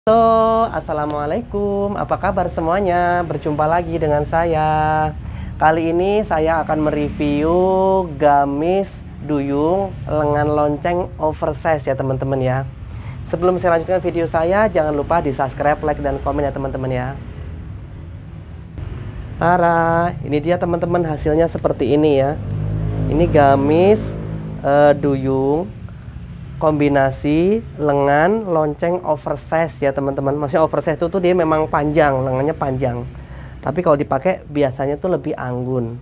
Halo, assalamualaikum. Apa kabar semuanya? Berjumpa lagi dengan saya. Kali ini saya akan mereview gamis duyung lengan lonceng oversize ya teman-teman ya. Sebelum saya lanjutkan video saya, jangan lupa di subscribe, like, dan komen ya teman-teman ya. Tara, ini dia teman-teman, hasilnya seperti ini ya. Ini gamis duyung kombinasi lengan lonceng oversize ya teman-teman. Maksudnya oversize itu tuh dia memang panjang, lengannya panjang. Tapi kalau dipakai biasanya tuh lebih anggun.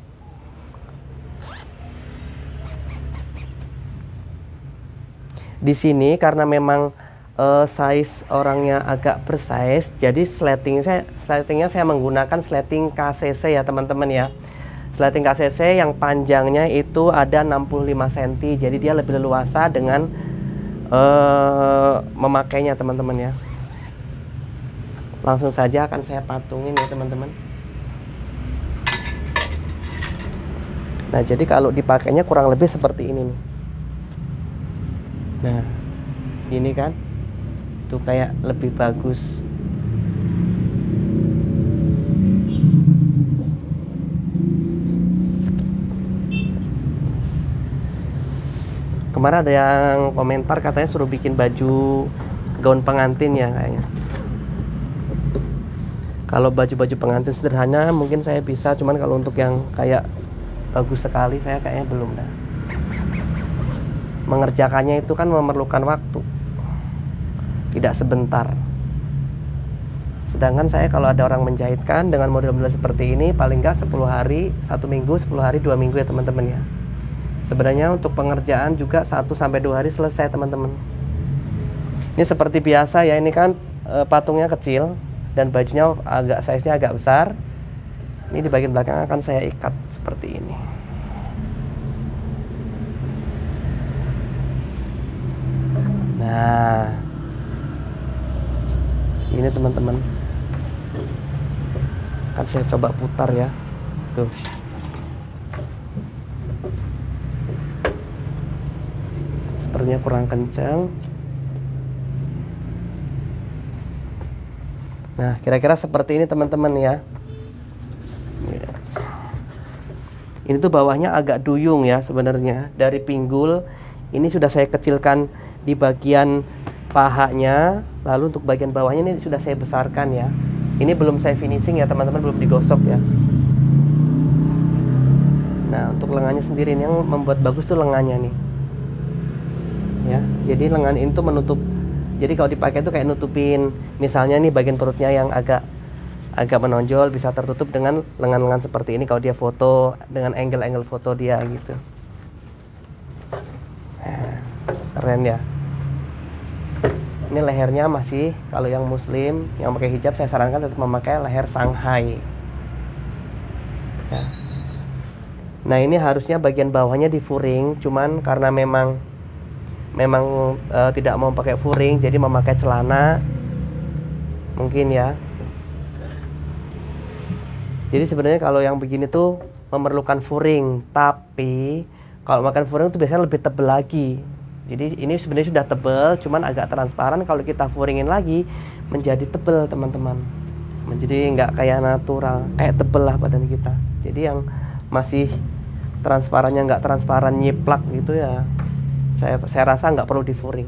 Di sini karena memang size orangnya agak bersize, jadi sletingnya saya menggunakan sleting KCC ya teman-teman ya. Sleting KCC yang panjangnya itu ada 65 cm. Jadi dia lebih leluasa dengan memakainya teman-teman ya. Langsung saja akan saya patungin ya teman-teman. Nah jadi kalau dipakainya kurang lebih seperti ini nih. Nah ini kan tuh kayak lebih bagus. Kemarin ada yang komentar katanya suruh bikin baju gaun pengantin ya kayaknya. Kalau baju-baju pengantin sederhana mungkin saya bisa, cuman kalau untuk yang kayak bagus sekali saya kayaknya belum dah. Mengerjakannya itu kan memerlukan waktu, tidak sebentar. Sedangkan saya kalau ada orang menjahitkan dengan model-model seperti ini paling nggak 10 hari, 1 minggu, 10 hari, 2 minggu ya teman-teman ya. Sebenarnya untuk pengerjaan juga 1-2 hari selesai teman-teman. Ini seperti biasa ya, ini kan patungnya kecil dan bajunya size-nya agak besar. Ini di bagian belakang akan saya ikat seperti ini. Nah, ini teman-teman. Akan saya coba putar ya. Tuh. Sepertinya kurang kencang. Nah kira-kira seperti ini teman-teman ya. Ini tuh bawahnya agak duyung ya sebenarnya. Dari pinggul ini sudah saya kecilkan di bagian pahanya. Lalu untuk bagian bawahnya ini sudah saya besarkan ya. Ini belum saya finishing ya teman-teman, belum digosok ya. Nah untuk lengannya sendiri ini yang membuat bagus tuh lengannya nih ya. Jadi lengan ini tuh menutup, jadi kalau dipakai tuh kayak nutupin, misalnya nih bagian perutnya yang agak menonjol bisa tertutup dengan lengan-lengan seperti ini kalau dia foto, dengan angle-angle foto dia gitu. Nah, keren ya. Ini lehernya masih, kalau yang muslim yang pakai hijab saya sarankan tetap memakai leher Shanghai ya. Nah ini harusnya bagian bawahnya di furing, cuman karena memang tidak mau pakai furing, jadi memakai celana mungkin ya. Jadi sebenarnya kalau yang begini tuh memerlukan furing, tapi kalau makan furing itu biasanya lebih tebal lagi. Jadi ini sebenarnya sudah tebal, cuman agak transparan. Kalau kita furingin lagi menjadi tebal teman-teman, menjadi nggak kayak natural, kayak tebal lah badan kita. Jadi yang masih transparannya nggak transparan nyiplak gitu ya, saya rasa nggak perlu di furing.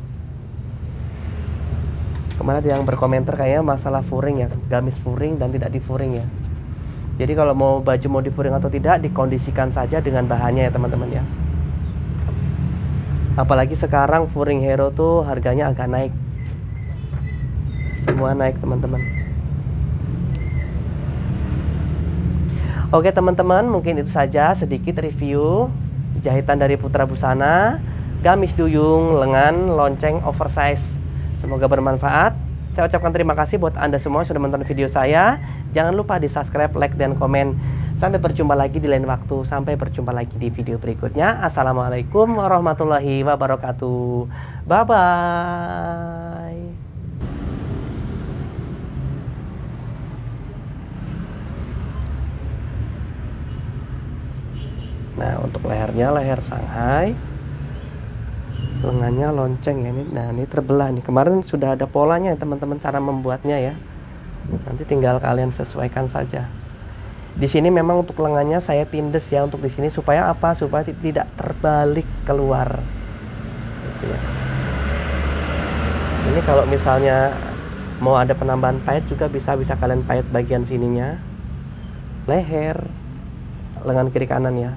Kemarin ada yang berkomentar kayaknya masalah furing ya, gamis furing dan tidak di furing ya. Jadi kalau mau baju mau di furing atau tidak, dikondisikan saja dengan bahannya ya teman-teman ya. Apalagi sekarang furing hero tuh harganya agak naik, semua naik teman-teman. Oke teman-teman, mungkin itu saja sedikit review jahitan dari Putra Busana gamis duyung lengan lonceng oversize. Semoga bermanfaat. Saya ucapkan terima kasih buat Anda semua sudah menonton video saya. Jangan lupa di subscribe, like, dan komen. Sampai berjumpa lagi di lain waktu. Sampai berjumpa lagi di video berikutnya. Assalamualaikum warahmatullahi wabarakatuh. Bye-bye. Nah untuk lehernya leher Shanghai. lengannya lonceng ya ini. Nah ini terbelah nih, kemarin sudah ada polanya teman-teman cara membuatnya ya, nanti tinggal kalian sesuaikan saja. Di sini memang untuk lengannya saya tindes ya untuk di sini supaya apa, supaya tidak terbalik keluar gitu ya. Ini kalau misalnya mau ada penambahan pahit juga bisa kalian pahit bagian sininya, leher, lengan kiri kanan ya.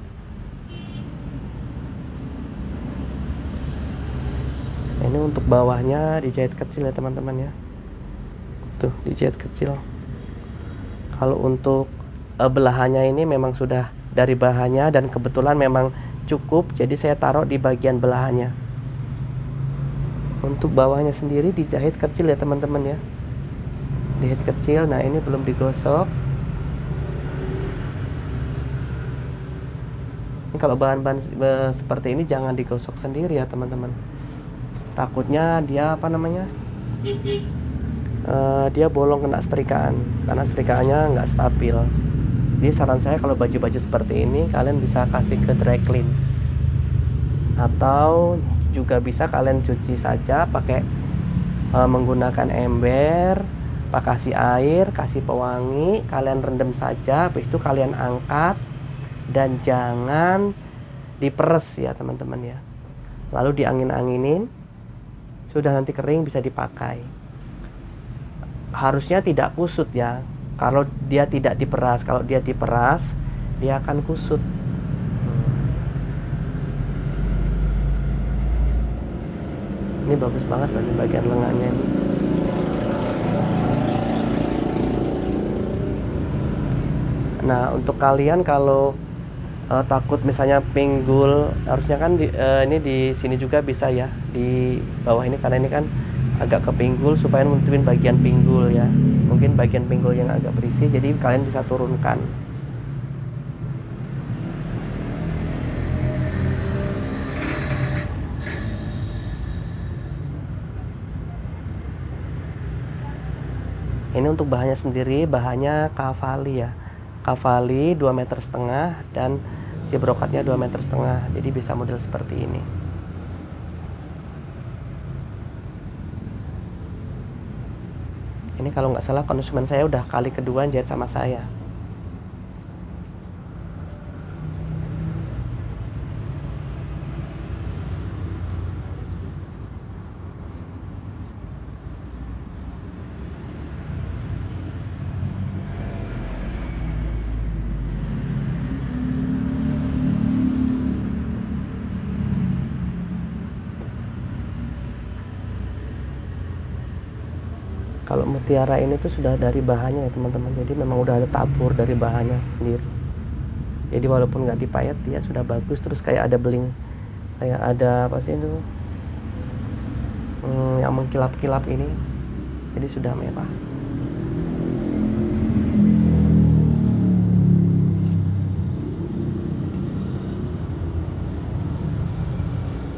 Ini untuk bawahnya dijahit kecil ya teman-teman ya. Tuh dijahit kecil. Kalau untuk belahannya ini memang sudah dari bahannya dan kebetulan memang cukup, jadi saya taruh di bagian belahannya. Untuk bawahnya sendiri dijahit kecil ya teman-teman ya. Dijahit kecil. Nah ini belum digosok. Ini kalau bahan-bahan seperti ini jangan digosok sendiri ya teman-teman. Takutnya dia apa namanya, dia bolong kena setrikaan karena setrikaannya nggak stabil. Jadi saran saya kalau baju-baju seperti ini kalian bisa kasih ke dry clean, atau juga bisa kalian cuci saja pakai menggunakan ember, kasih air, kasih pewangi, kalian rendam saja, habis itu kalian angkat dan jangan diperes ya teman-teman ya, lalu diangin-anginin. Sudah nanti kering bisa dipakai. Harusnya tidak kusut ya. Kalau dia tidak diperas, kalau dia diperas dia akan kusut. Ini bagus banget loh di bagian lengannya ini. Nah, untuk kalian kalau takut misalnya pinggul, harusnya kan ini di sini juga bisa ya, di bawah ini, karena ini kan agak ke pinggul supaya nutupin bagian pinggul ya, mungkin bagian pinggul yang agak berisi, jadi kalian bisa turunkan. Ini untuk bahannya sendiri, bahannya Cavalli ya, Cavalli 2,5 meter dan si brokatnya 2,5 meter, jadi bisa model seperti ini. Ini kalau nggak salah konsumen saya udah kali kedua jahit sama saya. Kalau mutiara ini tuh sudah dari bahannya ya teman-teman, jadi memang udah ada tabur dari bahannya sendiri. Jadi walaupun nggak dipayat dia sudah bagus, terus kayak ada beling, kayak ada apa sih itu yang mengkilap-kilap ini, jadi sudah mewah.